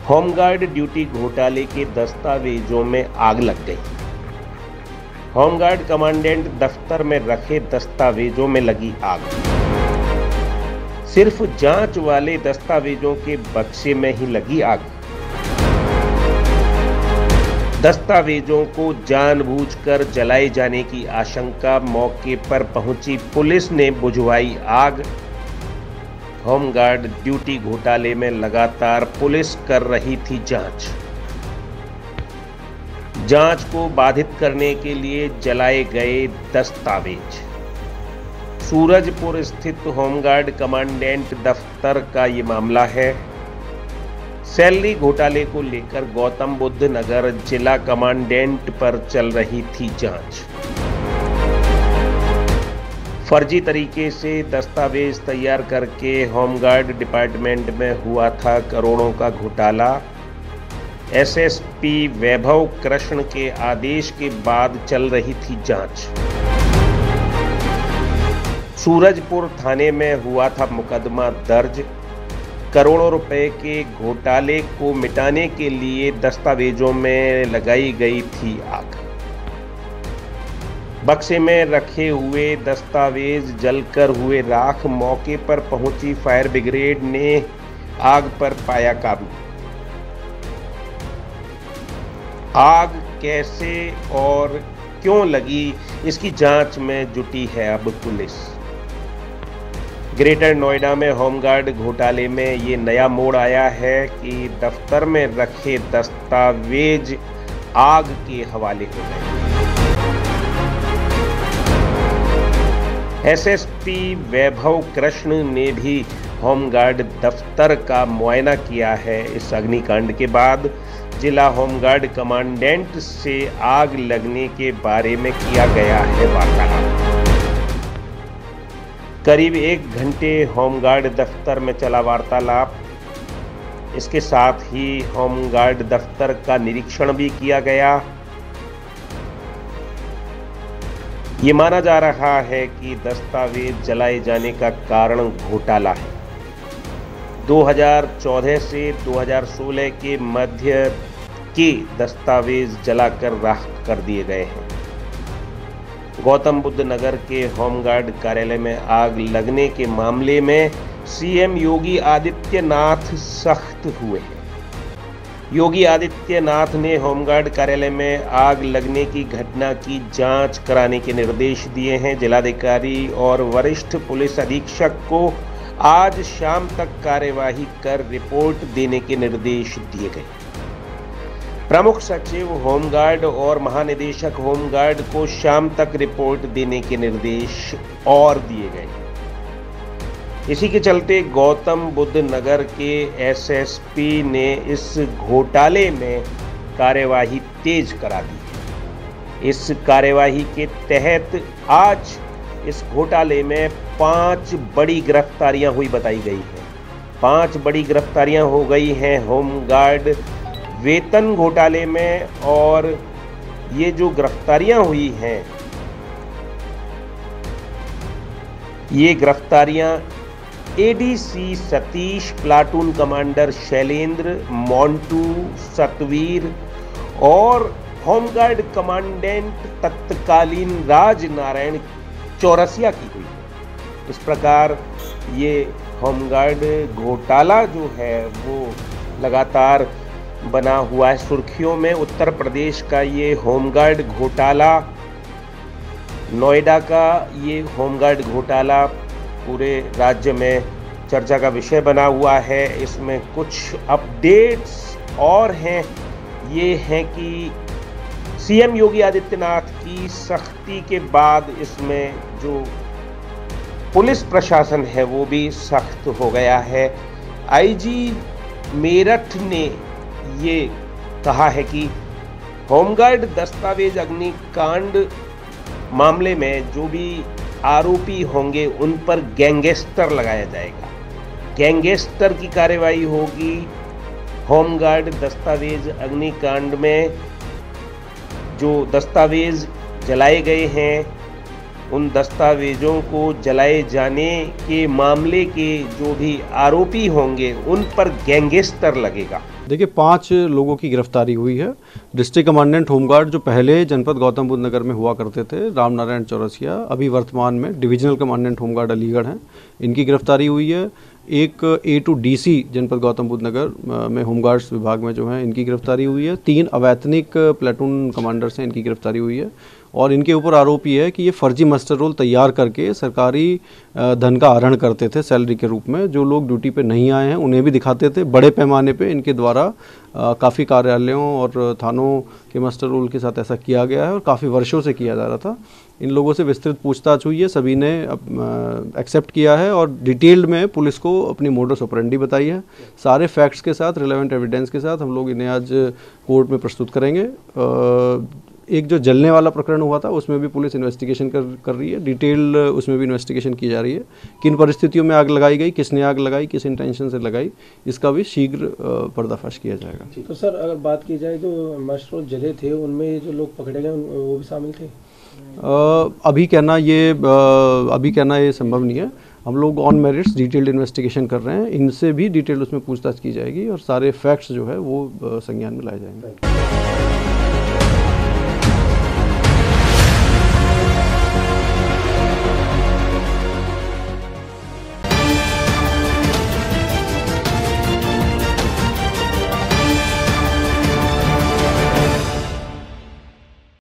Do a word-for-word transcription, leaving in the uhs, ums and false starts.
Home guard duty घोटाले के दस्तावेजों में आग लग गई। होमगार्ड कमांडेंट दफ्तर में रखे दस्तावेजों में लगी आग। सिर्फ जांच वाले दस्तावेजों के बक्से में ही लगी आग। दस्तावेजों को जानबूझकर जलाए जाने की आशंका, मौके पर पहुंची पुलिस ने बुझवाई आग। होमगार्ड ड्यूटी घोटाले में लगातार पुलिस कर रही थी जांच। जांच को बाधित करने के लिए जलाए गए दस्तावेज। सूरजपुर स्थित होमगार्ड कमांडेंट दफ्तर का ये मामला है। सैलरी घोटाले को लेकर गौतम बुद्ध नगर जिला कमांडेंट पर चल रही थी जांच। फर्जी तरीके से दस्तावेज तैयार करके होमगार्ड डिपार्टमेंट में हुआ था करोड़ों का घोटाला। एसएसपी वैभव कृष्ण के आदेश के बाद चल रही थी जांच। सूरजपुर थाने में हुआ था मुकदमा दर्ज। करोड़ों रुपए के घोटाले को मिटाने के लिए दस्तावेजों में लगाई गई थी आग। बक्से में रखे हुए दस्तावेज जलकर हुए राख। मौके पर पहुंची फायर ब्रिगेड ने आग पर पाया काबू। आग कैसे और क्यों लगी, इसकी जांच में जुटी है अब पुलिस। ग्रेटर नोएडा में होमगार्ड घोटाले में ये नया मोड़ आया है कि दफ्तर में रखे दस्तावेज आग के हवाले हो गए। एसएसपी वैभव कृष्ण ने भी होमगार्ड दफ्तर का मुआयना किया है। इस अग्निकांड के बाद जिला होमगार्ड कमांडेंट से आग लगने के बारे में किया गया है वार्तालाप। करीब एक घंटे होमगार्ड दफ्तर में चला वार्तालाप। इसके साथ ही होमगार्ड दफ्तर का निरीक्षण भी किया गया। ये माना जा रहा है कि दस्तावेज जलाए जाने का कारण घोटाला है। दो हज़ार चौदह से दो हज़ार सोलह के मध्य के दस्तावेज जलाकर राख कर दिए गए हैं। गौतम बुद्ध नगर के होमगार्ड कार्यालय में आग लगने के मामले में सीएम योगी आदित्यनाथ सख्त हुए हैं। योगी आदित्यनाथ ने होमगार्ड कार्यालय में आग लगने की घटना की जांच कराने के निर्देश दिए हैं। जिलाधिकारी और वरिष्ठ पुलिस अधीक्षक को आज शाम तक कार्यवाही कर रिपोर्ट देने के निर्देश दिए गए। प्रमुख सचिव होमगार्ड और महानिदेशक होमगार्ड को शाम तक रिपोर्ट देने के निर्देश और दिए गए। इसी के चलते गौतम बुद्ध नगर के एसएसपी ने इस घोटाले में कार्यवाही तेज करा दी। इस कार्यवाही के तहत आज इस घोटाले में पांच बड़ी गिरफ्तारियां हुई बताई गई हैं। पांच बड़ी गिरफ्तारियां हो गई हैं होमगार्ड वेतन घोटाले में। और ये जो गिरफ्तारियां हुई हैं, ये गिरफ्तारियां ADC Satish, platoon commander Shailendra, Montu, Satvir और होमगार्ड कमांडेंट तत्कालीन राज नारायण चौरसिया की हुई। इस प्रकार ये होमगार्ड घोटाला जो है वो लगातार बना हुआ है सुर्खियों में। उत्तर प्रदेश का ये होमगार्ड घोटाला, नोएडा का ये होमगार्ड घोटाला पूरे राज्य में चर्चा का विषय बना हुआ है। इसमें कुछ अपडेट्स और हैं। ये हैं कि सीएम योगी आदित्यनाथ की सख्ती के बाद इसमें जो पुलिस प्रशासन है वो भी सख्त हो गया है। आईजी मेरठ ने ये कहा है कि होमगार्ड दस्तावेज अग्निकांड मामले में जो भी आरोपी होंगे उन पर गैंगस्टर लगाया जाएगा। गैंगस्टर की कार्रवाई होगी। होमगार्ड दस्तावेज अग्निकांड में जो दस्तावेज जलाए गए हैं, उन दस्तावेजों को जलाए जाने के मामले के जो भी आरोपी होंगे उन पर गैंगस्टर लगेगा। देखिए, पांच लोगों की गिरफ्तारी हुई है। डिस्ट्रिक्ट कमांडेंट होमगार्ड जो पहले जनपद गौतम बुद्ध नगर में हुआ करते थे, राम नारायण चौरसिया, अभी वर्तमान में डिविजनल कमांडेंट होमगार्ड अलीगढ़ हैं, इनकी गिरफ्तारी हुई है। एक ए टू डी सी जनपद गौतम बुद्ध नगर में होमगार्ड्स विभाग में जो है, इनकी गिरफ्तारी हुई है। तीन अवैतनिक प्लेटून कमांडर्स हैं, इनकी गिरफ्तारी हुई है। और इनके ऊपर आरोप ये है कि ये फर्जी मस्टर रोल तैयार करके सरकारी धन का आहरण करते थे सैलरी के रूप में। जो लोग ड्यूटी पे नहीं आए हैं उन्हें भी दिखाते थे। बड़े पैमाने पे इनके द्वारा काफ़ी कार्यालयों और थानों के मस्टर रोल के साथ ऐसा किया गया है और काफ़ी वर्षों से किया जा रहा था। इन लोगों से विस्तृत पूछताछ हुई है, सभी ने एक्सेप्ट किया है और डिटेल्ड में पुलिस को अपनी मोडस ऑपरेंडी बताई है। सारे फैक्ट्स के साथ, रिलेवेंट एविडेंस के साथ हम लोग इन्हें आज कोर्ट में प्रस्तुत करेंगे। एक जो जलने वाला प्रकरण हुआ था उसमें भी पुलिस इन्वेस्टिगेशन कर कर रही है, डिटेल उसमें भी इन्वेस्टिगेशन की जा रही है। किन परिस्थितियों में आग लगाई गई, किसने आग लगाई, किस इंटेंशन से लगाई, इसका भी शीघ्र पर्दाफाश किया जाएगा। तो सर, अगर बात की जाए जो मस्टर रोल जले थे उनमें जो लोग पकड़े गए वो भी शामिल थे? आ, अभी कहना ये आ, अभी कहना ये संभव नहीं है। हम लोग ऑन मेरिट्स डिटेल्ड इन्वेस्टिगेशन कर रहे हैं, इनसे भी डिटेल उसमें पूछताछ की जाएगी और सारे फैक्ट्स जो है वो संज्ञान में लाए जाएंगे।